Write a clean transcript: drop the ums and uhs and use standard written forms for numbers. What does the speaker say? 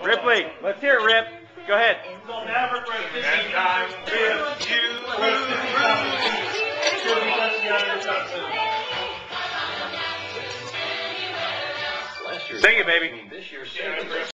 Ripley, let's hear it, Rip. Go ahead. We'll never quit this time with you. Sing it, baby.